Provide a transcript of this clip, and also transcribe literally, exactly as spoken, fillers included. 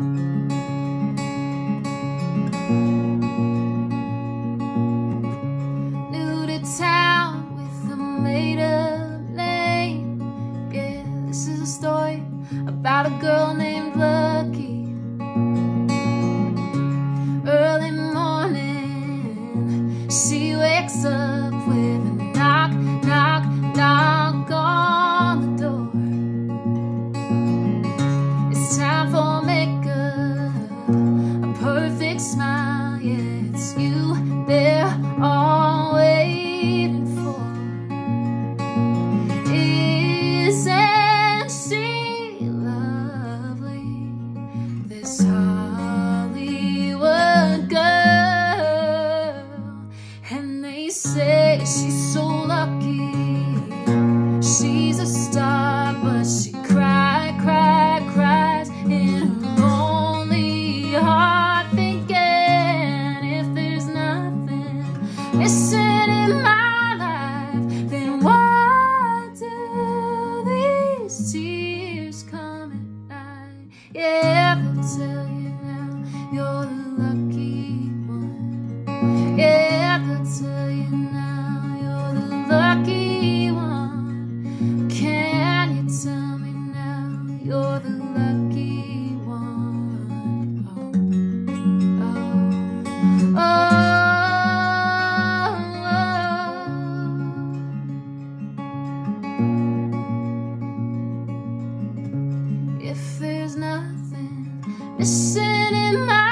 New to town with a made-up name. Yeah, this is a story about a girl named Lucky. Early morning, she wakes up with a knock, knock, knock on the door. It's time for makeup, a perfect smile. Yeah, it's you they're all waiting for. Isn't she lovely, this Hollywood girl? And they say she's so lucky, she's a star, but she cry, cry, cries in her lonely heart, thinking if there's nothing missing in my life, then why do these tears come at night? Yeah, they'll tell you now you're the lucky one. Yeah, they'll tell you now you're the lucky one. Can you tell me now you're the lucky one? Oh, oh, oh, oh. If there's nothing missing in my